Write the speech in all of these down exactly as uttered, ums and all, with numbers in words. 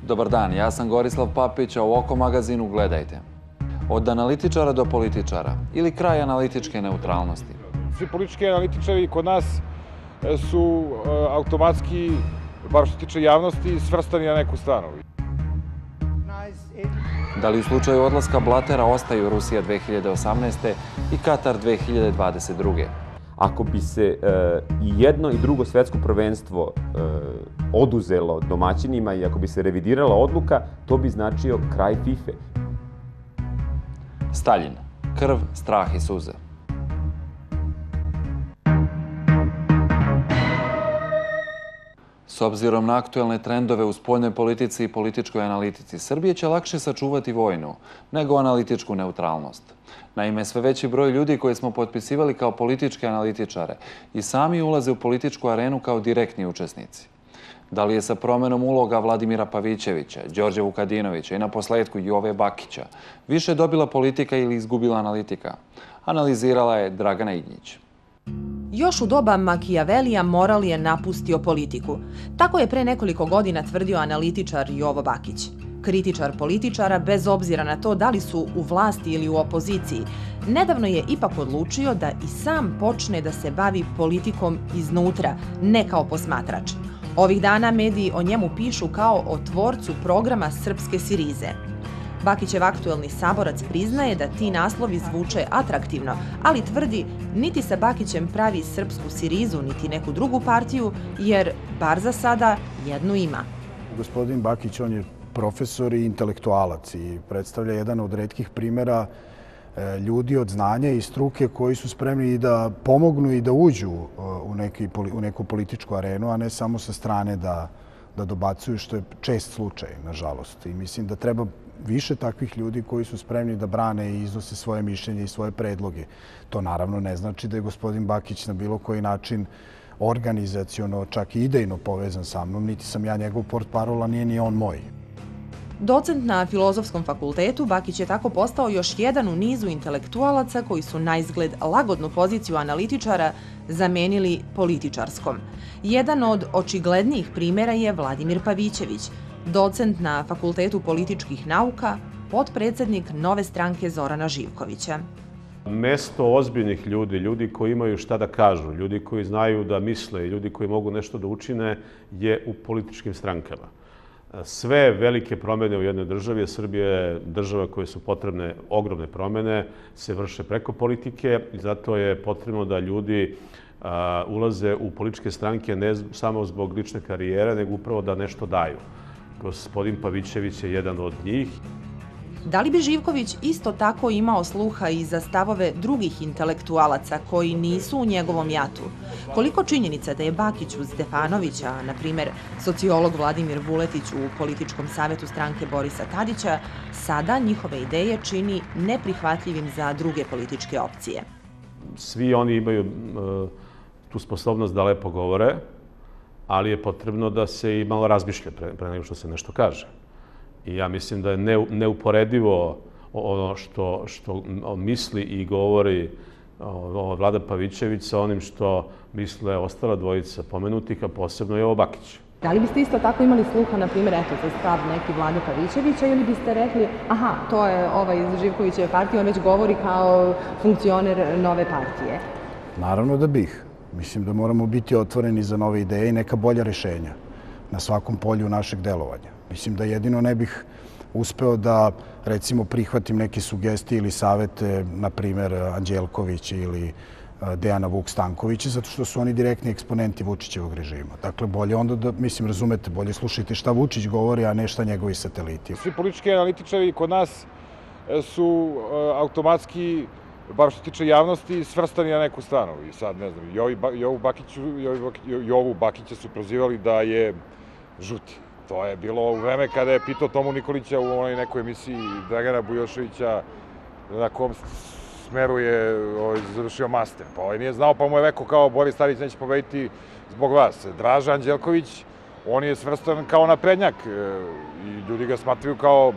Dobar dan, ja sam Gorislav Papić, a u Oko magazinu gledajte. Od analitičara do političara ili kraj analitičke neutralnosti. Svi politički analitičari kod nas su automatski, bar što se tiče javnosti, svrstani na neku stranu. Da li u slučaju odlaska Blatera ostaju Rusija dve hiljade osamnaeste. i Katar dve hiljade dvadeset druge. Ako bi se i jedno i drugo svetsko prvenstvo oduzelo domaćinima i ako bi se revidirala odluka, to bi značio kraj FIFA. Staljin. Krv, strah i suze. S obzirom na aktuelne trendove u spoljnoj politici i političkoj analitici, Srbije će lakše sačuvati vojnu nego analitičku neutralnost. Naime, sve veći broj ljudi koje smo potpisivali kao političke analitičare i sami ulaze u političku arenu kao direktni učesnici. Da li je sa promenom uloga Vladimira Pavićevića, Đorđa Vukadinovića i na posledku Jove Bakića više dobila politika ili izgubila analitika? Analizirala je Dragana Ignjić. Još u doba Makijavelija moral je napustio politiku. Tako je pre nekoliko godina tvrdio analitičar Jovo Bakić. Kritičar političara, bez obzira na to da li su u vlasti ili u opoziciji, nedavno je ipak odlučio da i sam počne da se bavi politikom iznutra, ne kao posmatrač. Ovih dana mediji o njemu pišu kao o tvorcu programa Srpske Sirize. Bakićev aktuelni saborac priznaje da ti naslovi zvuče atraktivno, ali tvrdi niti sa Bakićem pravi Srpsku Sirizu, niti neku drugu partiju, jer, bar za sada, jednu ima. Gospodin Bakić, on je profesor i intelektualac i predstavlja jedan od retkih primera ljudi od znanja i struke koji su spremni i da pomognu i da uđu u neku političku arenu, a ne samo sa strane da dobacuju, što je čest slučaj, nažalost. I mislim da treba više takvih ljudi koji su spremni da brane i iznose svoje mišljenje i svoje predloge. To naravno ne znači da je gospodin Bakić na bilo koji način organizaciono, čak i idejno povezan sa mnom, niti sam ja njegov portparola, nije ni on moj. Docent na Filozofskom fakultetu, Bakić je tako postao još jedan u nizu intelektualaca koji su na izgled lagodnu poziciju analitičara zamenili političarskom. Jedan od očiglednijih primjera je Vladimir Pavićević, docent na Fakultetu političkih nauka, potpredsednik Nove stranke Zorana Živkovića. Mesto ozbiljnih ljudi, ljudi koji imaju šta da kažu, ljudi koji znaju da misle i ljudi koji mogu nešto da učine je u političkim strankama. Sve velike promjene u jednoj državi, Srbija je država koje su potrebne ogromne promjene, se vrše preko politike i zato je potrebno da ljudi ulaze u političke stranke ne samo zbog lične karijere, nego upravo da nešto daju. Gospodin Pavićević je jedan od njih. Da li bi Živković isto tako imao sluha i za stavove drugih intelektualaca koji nisu u njegovom jatu? Koliko činjenica da je Bakić uz Stefanovića, na primjer sociolog Vladimir Vuletić u političkom savjetu stranke Borisa Tadića, sada njihove ideje čini neprihvatljivim za druge političke opcije? Svi oni imaju tu sposobnost da lepo govore, ali je potrebno da se i malo razmišlja pre nego što se nešto kaže. I ja mislim da je neuporedivo ono što misli i govori Vlada Pavićević sa onim što misle ostala dvojica pomenutih, a posebno je ovo Bakić. Da li biste isto tako imali sluha, na primjer, eto, za stav neki Vlade Pavićevića ili biste rekli, aha, to je ovaj iz Živkovićeve partije, on već govori kao funkcioner nove partije? Naravno da bih. Mislim da moramo biti otvoreni za nove ideje i neka bolja rešenja na svakom polju našeg delovanja. Mislim da jedino ne bih uspeo da, recimo, prihvatim neke sugestije ili savete, na primjer, Anđelkovića ili Dejana Vuk Stankovića, zato što su oni direktni eksponenti Vučićevog režima. Dakle, bolje onda da, mislim, razumete, bolje slušajte šta Vučić govori, a ne šta njegovi sateliti. Svi politički analitičari kod nas su automatski, bar što se tiče javnosti, svrstani na neku stranu. I sad, ne znam, Jovu Bakića su prozivali da je žuti. To je bilo u vreme kada je pitao Tomu Nikolića u onoj nekoj emisiji Dragana Bujoševića na kom smeru je završio master. Pa ovaj nije znao, pa mu je rekao kao Boris Tadić neće pobediti zbog vas. Draža Anđelković, on je svrstan kao naprednjak i ljudi ga smatraju kao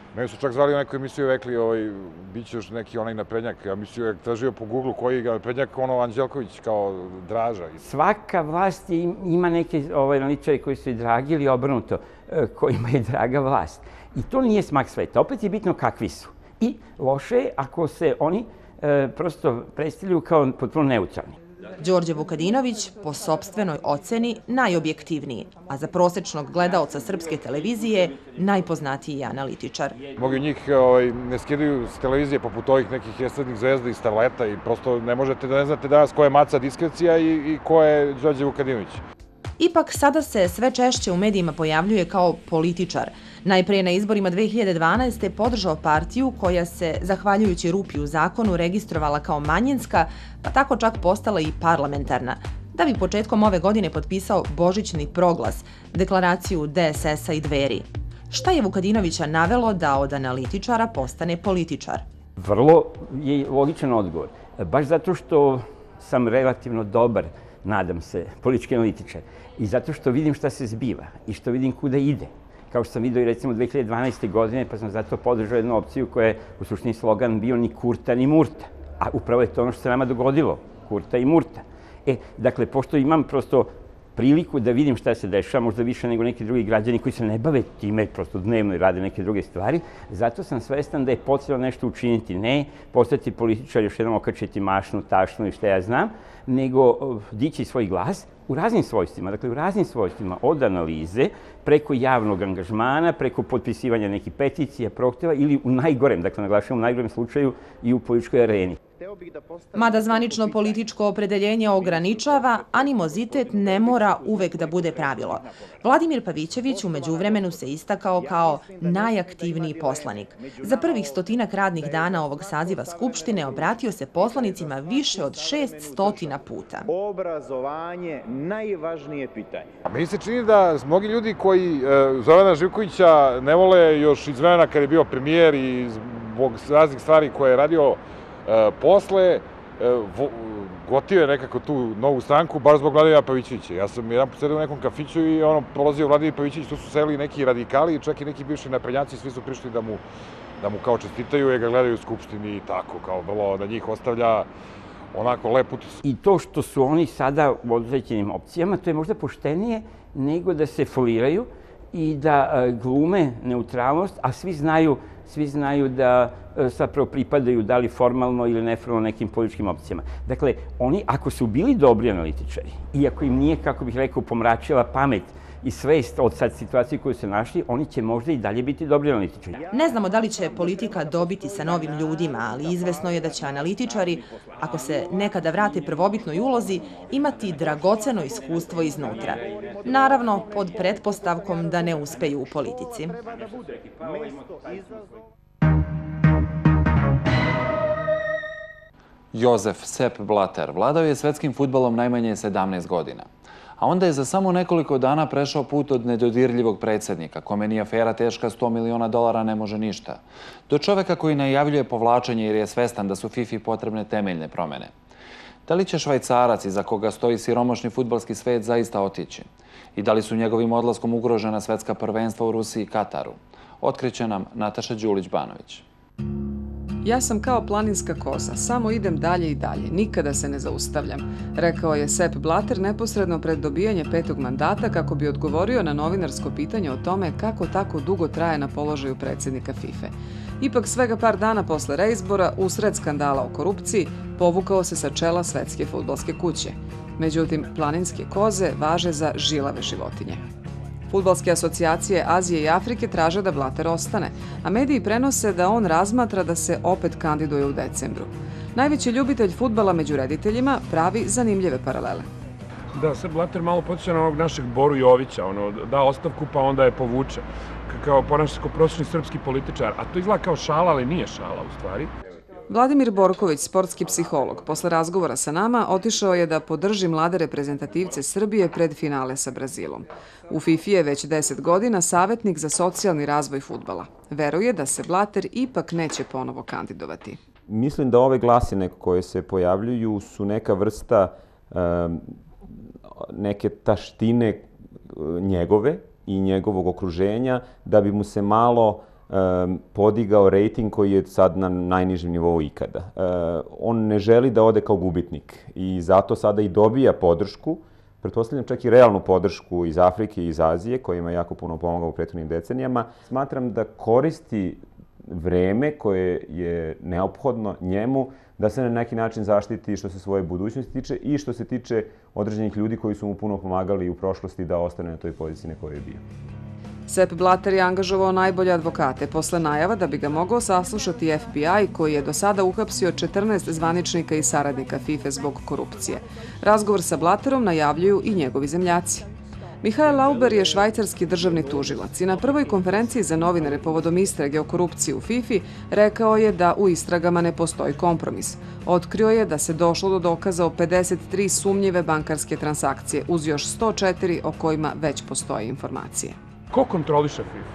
Meni su čak zvali u neku emisiju i rekli, ovaj, bit će još neki onaj naprednjak. Ja mislio, je tražio po Google koji je naprednjak, ono Anđelković kao Draža. Svaka vlast ima neke analitičare koji su i dragi ili obrnuto, kojima je draga vlast. I to nije smak sveta. Opet je bitno kakvi su. I loše je ako se oni prosto predstavljaju kao potpuno neutralni. Đorđe Vukadinović, po sopstvenoj oceni, najobjektivniji, a za prosečnog gledaoca srpske televizije najpoznatiji analitičar. Mnogi od njih ne skidaju s televizije poput ovih nekih estradnih zvezda i starleta i prosto ne možete da ne znate danas ko je Maca Diskrecija i ko je Đorđe Vukadinović. Ipak sada se sve češće u medijima pojavljuje kao političar. Najpre na izborima dve hiljade dvanaeste. podržao partiju koja se, zahvaljujući rupi u zakonu, registrovala kao manjinska, pa tako čak postala i parlamentarna, da bi početkom ove godine potpisao božićni proglas, deklaraciju D S S-a i Dveri. Šta je Vukadinovića navelo da od analitičara postane političar? Vrlo je logičan odgovor. Baš zato što sam relativno dobar, nadam se, politički analitičar. I zato što vidim šta se zbiva i što vidim kuda ide. Kao što sam vidio i recimo dve hiljade dvanaeste. godine, pa sam zato podržao jednu opciju koja je u suštini slogan bio ni Kurta ni Murta. A upravo je to ono što se nama dogodilo, Kurta i Murta. E, dakle, pošto imam prosto priliku da vidim šta se dešava, možda više nego neki drugi građani koji se ne bave time, prosto dnevno i rade neke druge stvari, zato sam svestan da je potrebno nešto učiniti. Ne postati političar, još jednom okačiti mašnu, tašnu i šta ja znam, nego dići svoj glas u raznim svojstvima, dakle u raznim svojstvima, od analize, preko javnog angažmana, preko potpisivanja nekih peticija, prohteva ili u najgorem, dakle naglašavam u najgorem slučaju i u političkoj areni. Mada zvanično političko opredeljenje ograničava, animozitet ne mora uvek da bude pravilo. Vladimir Pavićević u međuvremenu se istakao kao najaktivniji poslanik. Za prvih stotinak radnih dana ovog saziva Skupštine obratio se poslanicima više od šest stotina puta. Obrazovanje najvažnije pitanje. Meni se čini da mnogi ljudi koji Zorana Živkovića ne vole još iz vremena kad je bio premijer i zbog raznih stvari koje je radio posle, gotive nekako tu novu stranku, baš zbog Vladimira Pavićevića. Ja sam jedan put sedio u nekom kafiću i ono, prolazio Vladimir Pavićević, tu su seli neki radikali i čak i neki bivši naprednjaci, svi su prišli da mu, da mu kao čestitaju i ga gledaju u Skupštini i tako, kao vrlo da njih ostavlja onako lep utisak. I to što su oni sada u određenim opcijama, to je možda poštenije nego da se foliraju i da glume neutralnost, a svi znaju svi znaju da zapravo pripadaju da li formalno ili neformalno nekim političkim opcijama. Dakle, oni ako su bili dobri analitičari i ako im nije, kako bih rekao, pomračila pamet i svest od sad situacije koju su našli, oni će možda i dalje biti dobri analitičari. Ne znamo da li će politika dobiti sa novim ljudima, ali izvesno je da će analitičari, ako se nekada vrate prvobitnoj ulozi, imati dragoceno iskustvo iznutra. Naravno, pod pretpostavkom da ne uspeju u politici. Jozef Sepp Blatter vladao je svetskim fudbalom najmanje sedamnaest godina. A onda je za samo nekoliko dana prešao put od nedodirljivog predsjednika, kome ni afera teška sto miliona dolara ne može ništa, do čoveka koji najavljuje povlačenje jer je svestan da su FIFA potrebne temeljne promene. Da li će Švajcarac iza koga stoji siromašni fudbalski svet zaista otići? I da li su njegovim odlaskom ugrožena svetska prvenstva u Rusiji i Kataru? Otkriće nam Nataša Đulić-Banović. Ja sam kao planinska koza, samo idem dalje i dalje, nikada se ne zaustavljam, rekao je Sepp Blatter neposredno pred dobijanje petog mandata kako bi odgovorio na novinarsko pitanje o tome kako tako dugo traje na položaju predsjednika FIFA. Ipak svega par dana posle reizbora, usred skandala o korupciji, povukao se sa čela svetske fudbalske kuće. Međutim, planinske koze važe za žilave životinje. Fudbalske asocijacije Azije i Afrike traže da Blatter ostane, a mediji prenose da on razmatra da se opet kandiduje u decembru. Najveći ljubitelj fudbala među rediteljima pravi zanimljive paralele. Da, Sepp Blatter malo podsjeća na onog našeg Boru Jovića, ono, da ostavku pa onda je povuče, kao prosječni srpski političar, a to izgleda kao šala, ali nije šala u stvari. Vladimir Borković, sportski psiholog, posle razgovora sa nama otišao je da podrži mlade reprezentativce Srbije pred finale sa Brazilom. U FIFA je već deset godina savjetnik za socijalni razvoj fudbala. Veruje da se Blatter ipak neće ponovo kandidovati. Mislim da ove glasine koje se pojavljuju su neka vrsta um, neke taštine njegove i njegovog okruženja, da bi mu se malo podigao rejting koji je sad na najnižem nivou ikada. On ne želi da ode kao gubitnik i zato sada i dobija podršku, pretpostavljam čak i realnu podršku iz Afrike i iz Azije, kojima je jako puno pomogao u prethodnim decenijama. Smatram da koristi vreme koje je neophodno njemu da se na neki način zaštiti što se svoje budućnosti tiče i što se tiče određenih ljudi koji su mu puno pomagali u prošlosti da ostane na toj poziciji na kojoj je bio. Sepp Blatter je angažovao najbolje advokate posle najava da bi ga mogao saslušati F B I koji je do sada uhapsio četrnaest zvaničnika i saradnika FIFA zbog korupcije. Razgovor sa Blatterom najavljuju i njegovi zemljaci. Michael Lauber je švajcarski državni tužilac i na prvoj konferenciji za novinare povodom istrage o korupciji u FIFA rekao je da u istragama ne postoji kompromis. Otkrio je da se došlo do dokaza o pedeset tri sumnjive bankarske transakcije uz još sto četiri o kojima već postoje informacije. Ko kontroliše FIFA?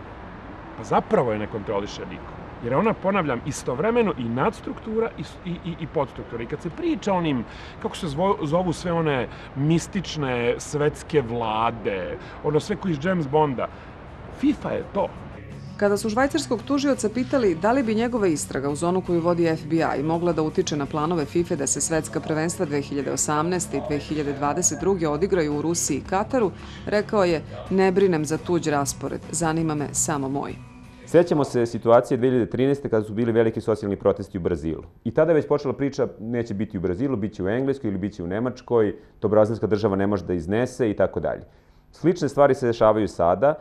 Pa zapravo je ne kontroliše niko. Jer ona, ponavljam, istovremeno i nadstruktura i, i, i podstruktura. I kad se priča onim, kako se zovu sve one mistične svetske vlade, ono sve koji iz James Bonda, FIFA je to. Kada su švajcarskog tužioca pitali da li bi njegova istraga uz onu koju vodi F B I mogla da utiče na planove FIFA da se svetska prvenstva dve hiljade osamnaeste. i dve hiljade dvadeset druge. odigraju u Rusiji i Kataru, rekao je: ne brinem za tuđ raspored, zanima me samo moj. Sjećamo se situacije dve hiljade trinaeste. kada su bili veliki socijalni protesti u Brazilu. I tada je već počela priča, neće biti u Brazilu, bit će u Engleskoj ili bit će u Nemačkoj, to brazilska država ne može da iznese i tako dalje. Slične stvari se dešavaju sada.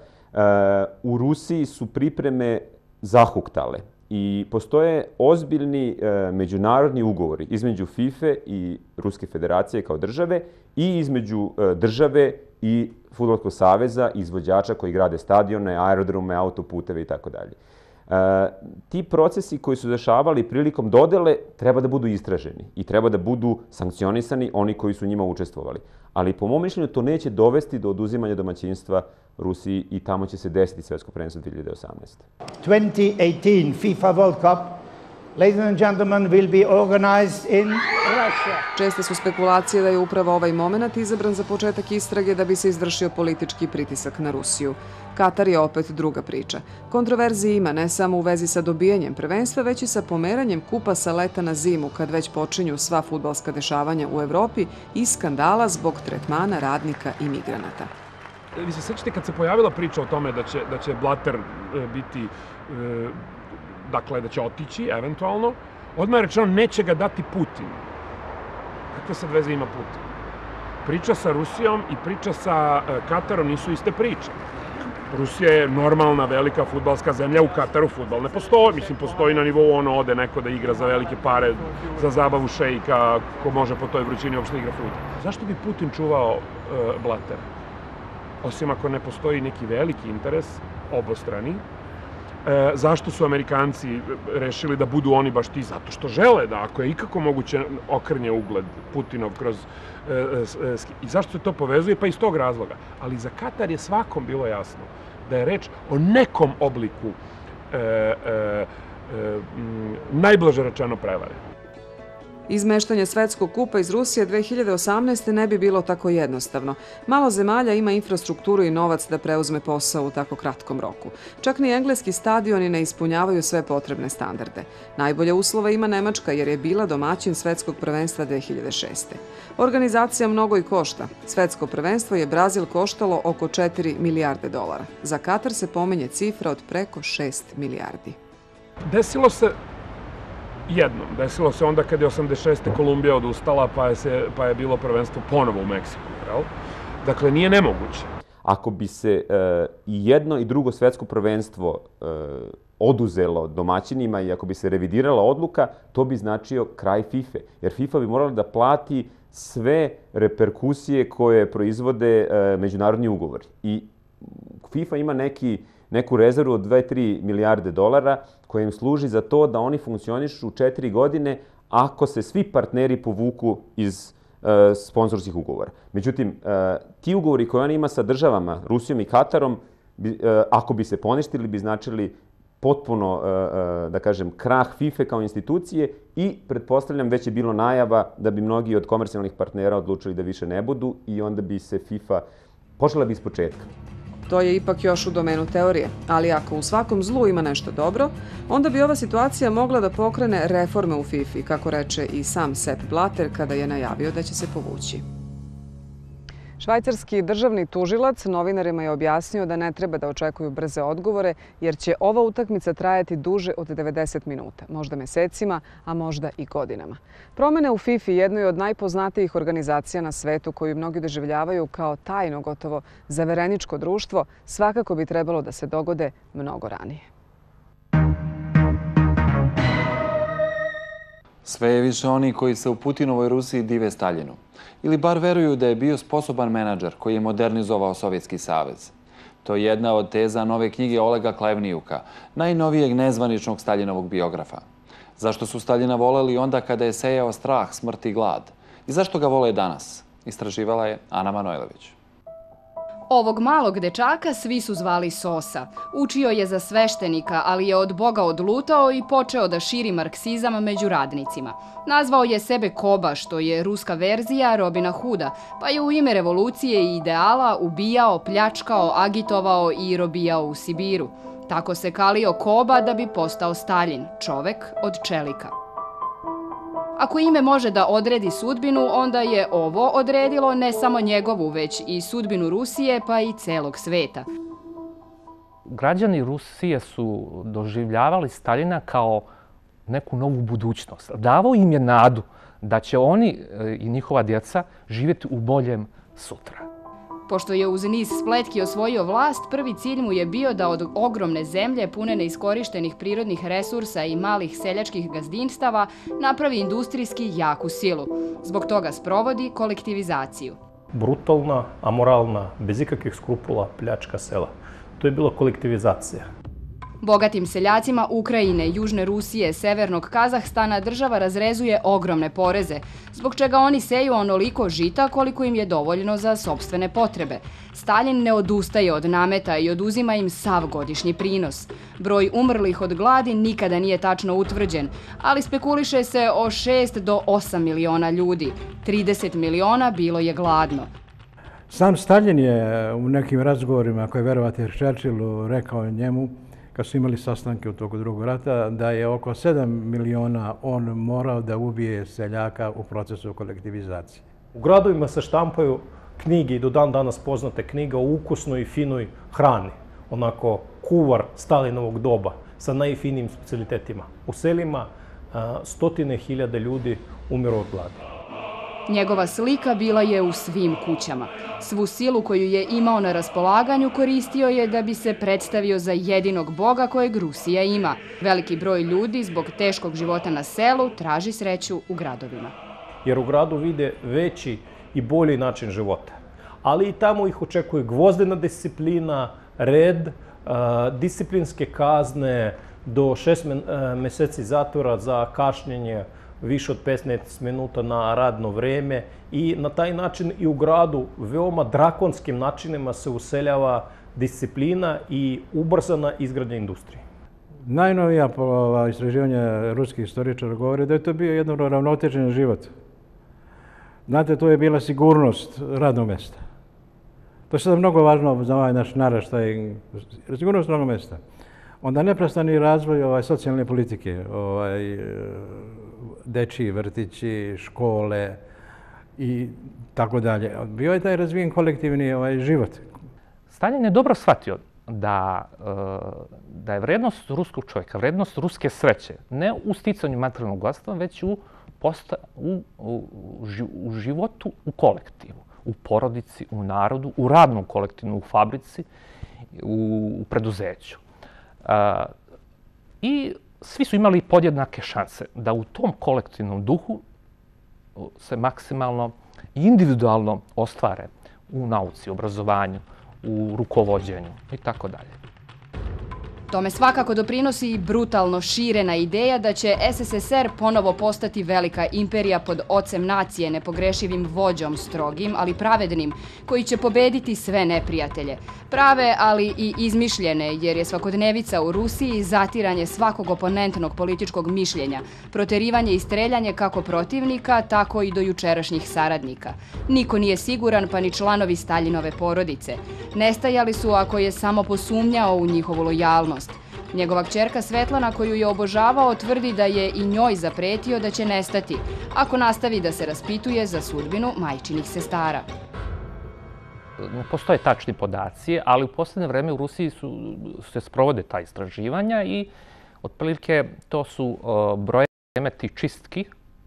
U Rusiji su pripreme zahuktale i postoje ozbiljni međunarodni ugovori između FIFA i Ruske federacije kao države i između države i Fudbalskog saveza, izvođača koji grade stadione, aerodrome, autoputeve i tako dalje. Ti procesi koji su dešavali prilikom dodele treba da budu istraženi i treba da budu sankcionisani oni koji su njima učestvovali. Ali po mom mišljenju to neće dovesti do oduzimanja domaćinstva Rusiji i tamo će se desiti svetsko prvenstvo dve hiljade osamnaeste. twenty eighteen FIFA World Cup, ladies and gentlemen, will be organized in Russia. Česte su spekulacije da je upravo ovaj moment izabran za početak istrage da bi se izvršio politički pritisak na Rusiju. Katar je opet druga priča. Kontroverzije ima ne samo u vezi sa dobijanjem prvenstva, već i sa pomeranjem kupa sa leta na zimu, kad već počinju sva fudbalska dešavanja u Evropi i skandala zbog tretmana radnika i migranata. Vi se sećate kad se pojavila priča o tome da će, da će Blatter biti, dakle da će otići eventualno, odmah je rečeno neće ga dati Putin. Kakve sad veze ima Putin? Priča sa Rusijom i priča sa Katarom nisu iste priče. Rusija je normalna, velika fudbalska zemlja, u Kataru fudbal ne postoji. Mislim, postoji na nivou ono ode neko da igra za velike pare, za zabavu šejka, ko može po toj vrućini uopšte igra fudbal. Zašto bi Putin čuvao uh, Blattera? Osim ako ne postoji neki veliki interes, obostrani. E, zašto su Amerikanci rešili da budu oni baš ti? Zato što žele da, ako je ikako moguće, okrnje ugled Putinov kroz... E, e, I zašto se to povezuje? Pa iz tog razloga. Ali za Katar je svakom bilo jasno da je reč o nekom obliku e, e, e, m, najblaže rečeno prevare. Izmeštanje svetskog kupa iz Rusije dve hiljade osamnaeste. ne bi bilo tako jednostavno. Malo zemalja ima infrastrukturu i novac da preuzme posao u tako kratkom roku. Čak ni engleski stadioni ne ispunjavaju sve potrebne standarde. Najbolje uslove ima Nemačka jer je bila domaćin svetskog prvenstva dve hiljade šeste. Organizacija mnogo i košta. Svetsko prvenstvo je Brazil koštalo oko četiri milijarde dolara. Za Katar se pominje cifra od preko šest milijardi. Desilo se jednom. Desilo se onda kad je osamdeset šeste. Kolumbija odustala, pa je, se, pa je bilo prvenstvo ponovo u Meksiku. Jel? Dakle, nije nemoguće. Ako bi se e, i jedno i drugo svetsko prvenstvo e, oduzelo domaćinima i ako bi se revidirala odluka, to bi značio kraj FIFA. Jer FIFA bi morala da plati sve reperkusije koje proizvode e, međunarodni ugovori. I FIFA ima neki neku rezervu od dve do tri milijarde dolara koja im služi za to da oni funkcionišu četiri godine ako se svi partneri povuku iz e, sponsorskih ugovora. Međutim, e, ti ugovori koje oni ima sa državama, Rusijom i Katarom, bi, e, ako bi se poništili, bi značili potpuno, e, e, da kažem, krah FIFA kao institucije i, pretpostavljam, već je bilo najava da bi mnogi od komercijalnih partnera odlučili da više ne budu i onda bi se FIFA počela bi iz početka. To je ipak još u domenu teorije, ali ako u svakom zlu ima nešto dobro, onda bi ova situacija mogla da pokrene reforme u FIFA, kako reče i sam Sepp Blatter kada je najavio da će se povući. Švajcarski državni tužilac novinarima je objasnio da ne treba da očekuju brze odgovore, jer će ova utakmica trajati duže od devedeset minuta, možda mesecima, a možda i godinama. Promene u FIFA jednoj od najpoznatijih organizacija na svetu koju mnogi doživljavaju kao tajno, gotovo zavereničko društvo, svakako bi trebalo da se dogode mnogo ranije. Sve je više oni koji se u Putinovoj Rusiji dive Staljinu. Ili bar veruju da je bio sposoban menadžer koji je modernizovao Sovjetski savez. To je jedna od teza nove knjige Olega Klevnijuka, najnovijeg nezvaničnog Staljinovog biografa. Zašto su Staljina voleli onda kada je sejao strah, smrt i glad? I zašto ga vole danas? Istraživala je Ana Manojlović. Ovog malog dečaka svi su zvali Sosa. Učio je za sveštenika, ali je od Boga odlutao i počeo da širi marksizam među radnicima. Nazvao je sebe Koba, što je ruska verzija Robina Hooda, pa je u ime revolucije i ideala ubijao, pljačkao, agitovao i robijao u Sibiru. Tako se kalio Koba da bi postao Staljin, čovek od čelika. Ako ime može da odredi sudbinu, onda je ovo odredilo ne samo njegovu, već i sudbinu Rusije, pa i celog sveta. Građani Rusije su doživljavali Staljina kao neku novu budućnost. Davao im je nadu da će oni i njihova djeca živjeti u boljem sutra. Pošto je uz niz spletki osvojio vlast, prvi cilj mu je bio da od ogromne zemlje pune neiskorištenih prirodnih resursa i malih seljačkih gazdinstava napravi industrijski jaku silu. Zbog toga sprovodi kolektivizaciju. Brutalna, amoralna, bez ikakvih skrupula pljačka sela. To je bila kolektivizacija. Bogatim seljacima Ukrajine, Južne Rusije, Severnog Kazahstana država razrezuje ogromne poreze, zbog čega oni seju onoliko žita koliko im je dovoljno za sopstvene potrebe. Staljin ne odustaje od nameta i oduzima im sav godišnji prinos. Broj umrlih od gladi nikada nije tačno utvrđen, ali spekuliše se o šest do osam miliona ljudi. trideset miliona bilo je gladno. Sam Staljin je u nekim razgovorima koje verovate Churchillu rekao njemu, kad su imali sastanke u toku drugog rata, da je oko sedam miliona on morao da ubije seljaka u procesu kolektivizacije. U gradovima se štampaju knjige i do dan danas poznate knjige o ukusnoj i finoj hrani. Onako kuvar Stalinovog doba sa najfinijim specijalitetima. U selima stotine hiljada ljudi umiru od gladi. Njegova slika bila je u svim kućama. Svu silu koju je imao na raspolaganju koristio je da bi se predstavio za jedinog boga kojeg Rusija ima. Veliki broj ljudi zbog teškog života na selu traži sreću u gradovima. Jer u gradu vide veći i bolji način života. Ali i tamo ih očekuje gvozdena disciplina, red, disciplinske kazne do šest meseci zatvora za kašnjenje više od petnaest minuta na radno vreme i na taj način i u gradu veoma drakonskim načinima se useljava disciplina i ubrzana izgradnja industrije. Najnovija istraživanja ruskih istoričara govore da je to bio jedan ravnotežen život. Znate, to je bila sigurnost radnog mjesta. To je sada mnogo važno za ovaj naš naraštaj. Sigurnost radnog mjesta. Onda neprestani razvoj ovaj, socijalne politike, ovaj, dečiji vrtići, škole i tako dalje. Bio je taj razvijen kolektivni ovaj, život. Staljin je dobro shvatio da, da je vrednost ruskog čovjeka, vrednost ruske sreće, ne u sticanju materijalnog bogatstva, već u, posta, u, u, u životu u kolektivu, u porodici, u narodu, u radnom kolektivu, u fabrici, u, u preduzeću. A, I svi su imali podjednake šanse da u tom kolektivnom duhu se maksimalno i individualno ostvare u nauci, obrazovanju, u rukovođenju i tako dalje. Tome svakako doprinosi i brutalno širena ideja da će S S S R ponovo postati velika imperija pod ocem nacije, nepogrešivim vođom, strogim, ali pravednim, koji će pobediti sve neprijatelje. Prave, ali i izmišljene, jer je svakodnevica u Rusiji zatiranje svakog oponentnog političkog mišljenja, proterivanje i streljanje kako protivnika, tako i do jučerašnjih saradnika. Niko nije siguran, pa ni članovi Staljinove porodice. Nestajali su ako je samo posumnjao u njihovu lojalnost. Njegova kćerka Svetlana, koju je obožavao, tvrdi da je i njoj zapretio da će nestati, ako nastavi da se raspituje za sudbinu majčinih sestara. Ne postoje tačni podaci, ali u posljednje vreme u Rusiji su, se sprovode ta istraživanja i otprilike to su brojeve ti čistki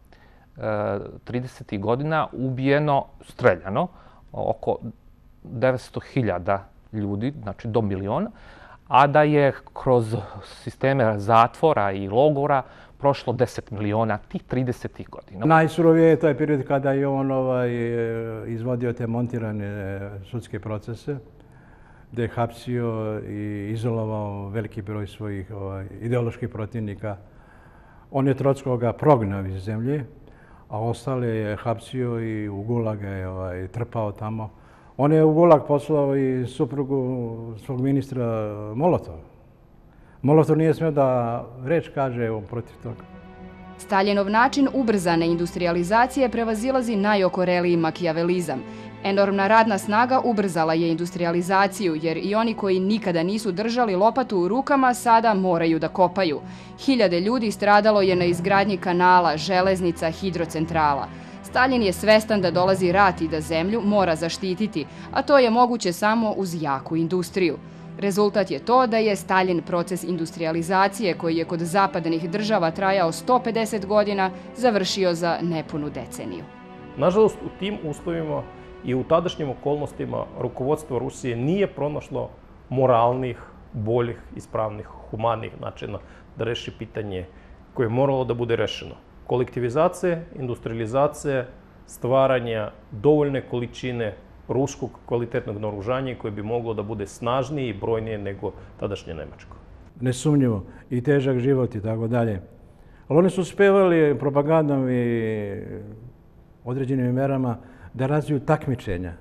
tridesetih godina ubijeno, streljano, oko devetsto hiljada ljudi, znači do miliona, a da je kroz sisteme zatvora i logora prošlo deset miliona tih tridesetih godina. Najsurovije je taj period kada je on ovaj, izvodio te montirane sudske procese, gde je hapsio i izolovao veliki broj svojih ovaj, ideoloških protivnika. On je Trotskoga prognao iz zemlje, a ostale je hapsio i u Gulaga je ovaj, trpao tamo. On je u Gulag poslao i suprugu svog ministra Molotova. Molotov nije smio da reč kaže protiv toga. Staljinov način ubrzane industrializacije prevazilazi najokoreliji makijavelizam. Enormna radna snaga ubrzala je industrializaciju, jer i oni koji nikada nisu držali lopatu u rukama sada moraju da kopaju. Hiljade ljudi stradalo je na izgradnji kanala, železnica, hidrocentrala. Staljin je svestan da dolazi rat i da zemlju mora zaštititi, a to je moguće samo uz jaku industriju. Rezultat je to da je Staljin proces industrializacije, koji je kod zapadnih država trajao sto pedeset godina, završio za nepunu deceniju. Nažalost, u tim uslovima i u tadašnjim okolnostima rukovodstvo Rusije nije pronašlo moralnih, boljih, ispravnih, humanih načina da reši pitanje koje je moralo da bude rešeno. Kolektivizacije, industrializacije, stvaranja dovoljne količine ruskog kvalitetnog naoružanja koje bi moglo da bude snažnije i brojnije nego tadašnje Nemačko. Nesumnjivo i težak život i tako dalje. Ali oni su uspevali propagandom i određenim merama da razviju takmičenja.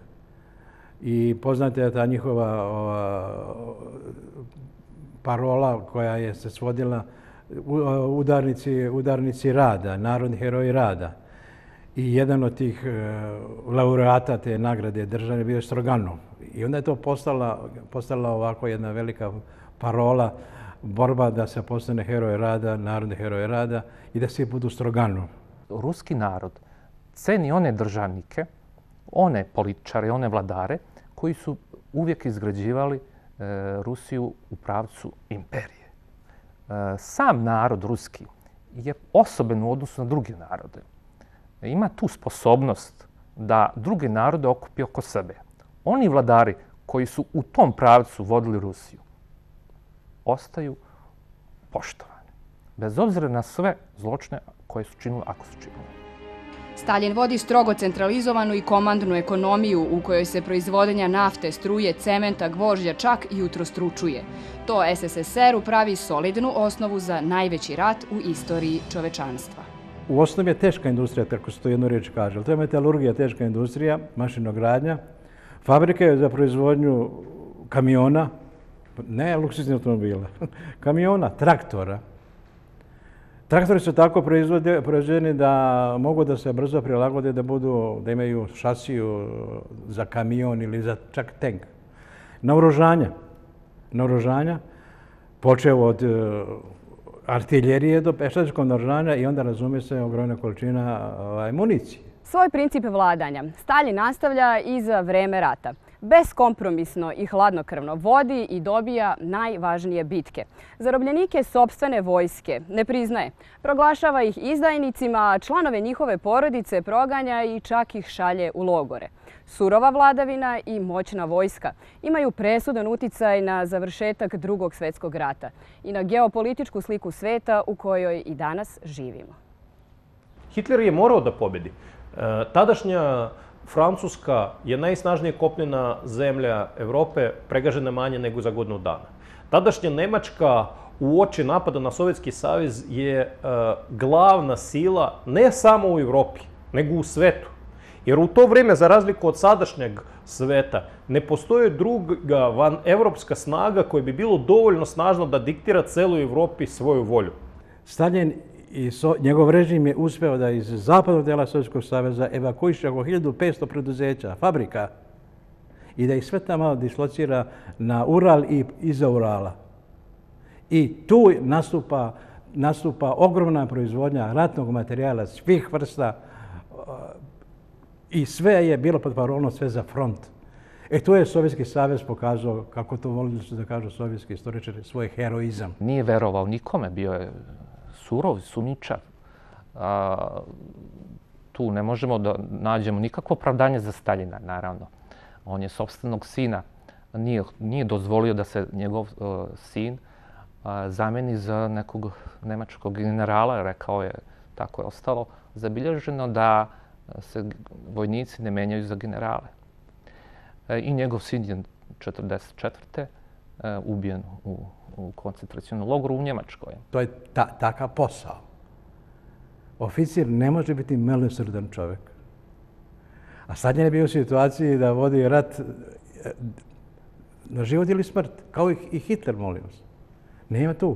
I poznata je ta njihova ova, parola koja je se svodila udarnici, udarnici rada, narodni heroji rada. I jedan od tih laureata te nagrade državne bio je Stroganov. I onda je to postala, postala ovako jedna velika parola, borba da se postane heroj rada, narodni heroj rada i da svi budu Stroganov. Ruski narod ceni one državnike, one političare, one vladare koji su uvijek izgrađivali e, Rusiju u pravcu imperije. E, sam narod ruski je osoben u odnosu na druge narode. Ima tu sposobnost da druge narode okupi oko sebe. Oni vladari koji su u tom pravcu vodili Rusiju ostaju poštovani. Bez obzira na sve zločine koje su činili, ako su činili. Staljin vodi strogo centralizovanu i komandnu ekonomiju u kojoj se proizvodnja nafte, struje, cementa, gvožđa čak i utrostručuje. To S S S R-u pravi solidnu osnovu za najveći rat u istoriji čovečanstva. U osnovi je teška industrija, tako se to jednu riječ kaže. Ali to je metalurgija, teška industrija, mašinogradnja, fabrike za proizvodnju kamiona, ne luksuznih automobila, kamiona, traktora. Traktori su tako proizvedeni da mogu da se brzo prilagode, da budu, da imaju šasiju za kamion ili za čak tank. Naoružanja. Naoružanja, počeo od artiljerije do pešačkog naoružanja i onda razume se ogromna količina municije. Svoj princip vladanja Staljin nastavlja i za vreme rata. Beskompromisno i hladnokrvno vodi i dobija najvažnije bitke. Zarobljenike sopstvene vojske ne priznaje. Proglašava ih izdajnicima, a članove njihove porodice proganja i čak ih šalje u logore. Surova vladavina i moćna vojska imaju presudan uticaj na završetak Drugog svjetskog rata i na geopolitičku sliku sveta u kojoj i danas živimo. Hitler je morao da pobedi. Tadašnja Francuska je najsnažnije kopnena zemlja Evrope, pregažena manje nego za godinu dana. Tadašnja Nemačka uoči napada na Sovjetski savez je glavna sila ne samo u Evropi, nego u svetu. Jer u to vrijeme, za razliku od sadašnjeg sveta, ne postoji druga vanevropska snaga koja bi bilo dovoljno snažna da diktira celoj Evropi svoju volju. Stalin i njegov režim je uspeo da iz zapadnog dela Sovjetskog saveza evakuiše oko hiljadu petsto preduzeća, fabrika, i da ih sve tamo dislocira na Ural i iza Urala. I tu nastupa, nastupa ogromna proizvodnja ratnog materijala svih vrsta i sve je bilo pod parolom sve za front. E tu je Sovjetski savez pokazao, kako to volili su da kažu sovjetski istoričari, svoj heroizam. Nije verovao nikome, bio je surov, sumnjičav. Tu ne možemo da nađemo nikakvo opravdanje za Staljina, naravno. On je sopstvenog sina, nije, nije dozvolio da se njegov uh, sin uh, zameni za nekog nemačkog generala, rekao je, tako je ostalo zabilježeno, da se vojnici ne menjaju za generale. E, I njegov sin je četrdeset četvrte Uh, ubijen u, u koncentracionom logoru u Njemačkoj. To je ta, takav posao. Oficir ne može biti milosrdan čovjek. A Stalin je bio u situaciji da vodi rat na život ili smrt, kao i Hitler, molim vas. Nema tu.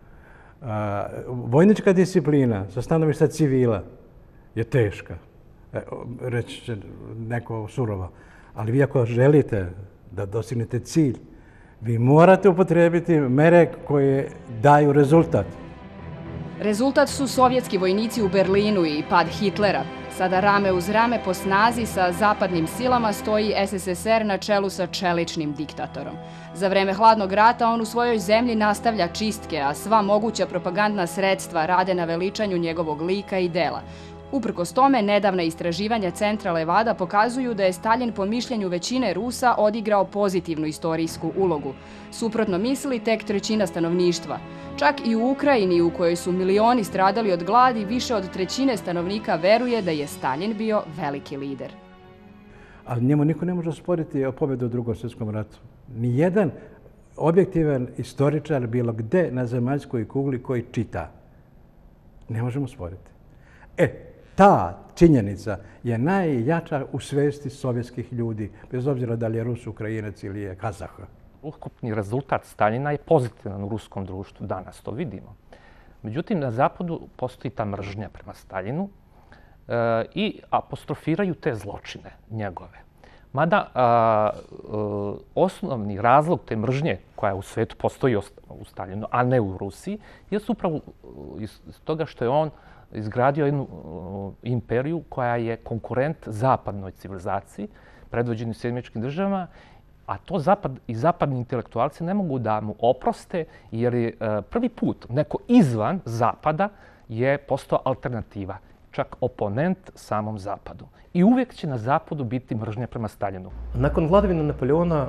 A, vojnička disciplina sa stanovišta civila je teška. E, reći će neko surovo. Ali vi ako želite da dostignete cilj, vi morate upotrijebiti mere koje daju rezultat. Rezultat su sovjetski vojnici u Berlinu i pad Hitlera. Sada rame uz rame po snazi sa zapadnim silama stoji S S S R na čelu sa čeličnim diktatorom. Za vreme hladnog rata on u svojoj zemlji nastavlja čistke, a sva moguća propagandna sredstva rade na veličanju njegovog lika i dela. Uprkos tome, nedavna istraživanja Centra Levada pokazuju da je Staljin po mišljenju većine Rusa odigrao pozitivnu istorijsku ulogu. Suprotno misli tek trećina stanovništva. Čak i u Ukrajini, u kojoj su milioni stradali od gladi, više od trećine stanovnika veruje da je Staljin bio veliki lider. Ali njemu niko ne može osporiti o pobjedu u Drugom svjetskom ratu. Nijedan objektivan istoričar bilo gde na zemaljskoj kugli koji čita. Ne možemo osporiti. E, ta činjenica je najjača u svesti sovjetskih ljudi, bez obzira da li je Rus, Ukrajinac ili je Kazah. Ukupni rezultat Staljina je pozitivan u ruskom društvu, danas to vidimo. Međutim, na Zapadu postoji ta mržnja prema Staljinu e, i apostrofiraju te zločine njegove. Mada a, a, osnovni razlog te mržnje koja u svetu postoji u Staljinu, a ne u Rusiji, je upravo iz toga što je on izgradio jednu uh, imperiju koja je konkurent zapadnoj civilizaciji, predvođenoj Sjedinjenim Američkim Državama, a to zapad i zapadni intelektualci ne mogu da mu oproste, jer je uh, prvi put neko izvan Zapada je postao alternativa, čak oponent samom Zapadu. I uvijek će na Zapadu biti mržnja prema Staljinu. Nakon vladavine Napoleona,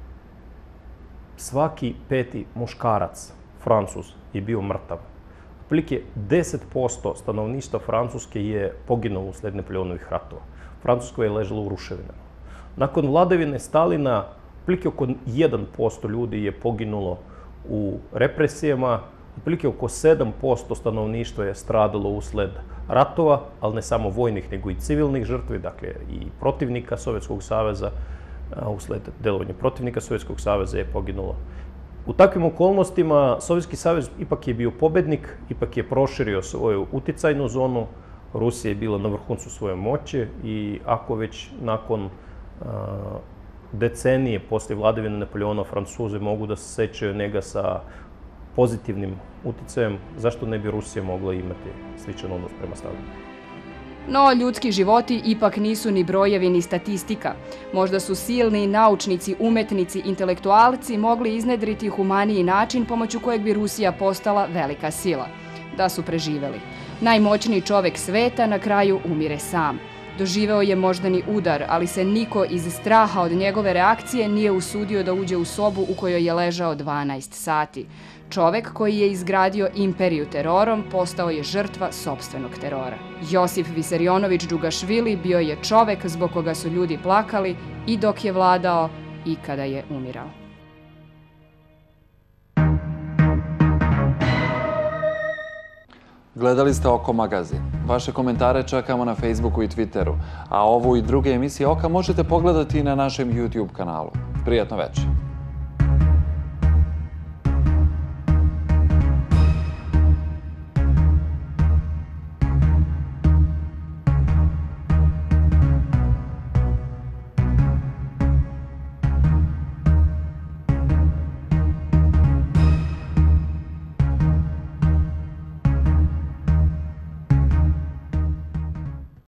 svaki peti muškarac, Francuz, je bio mrtav. Otprilike deset posto stanovništva Francuske je poginulo usled Napoleonovih ratova. Francuska je ležala u ruševinama. Nakon vladavine Stalina, otprilike oko jedan posto ljudi je poginulo u represijama, otprilike oko sedam posto stanovništva je stradalo usled ratova, ali ne samo vojnih, nego i civilnih žrtvi, dakle i protivnika Sovjetskog saveza, usled delovanja protivnika Sovjetskog saveza je poginulo. U takvim okolnostima Sovjetski savez ipak je bio pobednik, ipak je proširio svoju uticajnu zonu, Rusija je bila na vrhuncu svoje moći i ako već nakon uh, decenije posle vladavine Napoleona Francuze mogu da se sećaju njega sa pozitivnim uticajem, zašto ne bi Rusija mogla imati sličan odnos prema Stalinu? No, ljudski životi ipak nisu ni brojevi ni statistika. Možda su silni naučnici, umetnici, intelektualci mogli iznedriti humaniji način pomoću kojeg bi Rusija postala velika sila. Da su preživeli. Najmoćniji čovek sveta na kraju umire sam. Doživeo je moždani udar, ali se niko iz straha od njegove reakcije nije usudio da uđe u sobu u kojoj je ležao dvanaest sati. Čovek koji je izgradio imperiju terorom postao je žrtva sopstvenog terora. Josif Visarionović Džugašvili bio je čovek zbog koga su ljudi plakali i dok je vladao i kada je umirao. Gledali ste Oko magazin. Vaše komentare čekamo na Facebooku i Twitteru, a ovu i druge emisije Oka možete pogledati i na našem YouTube kanalu. Prijatno večer.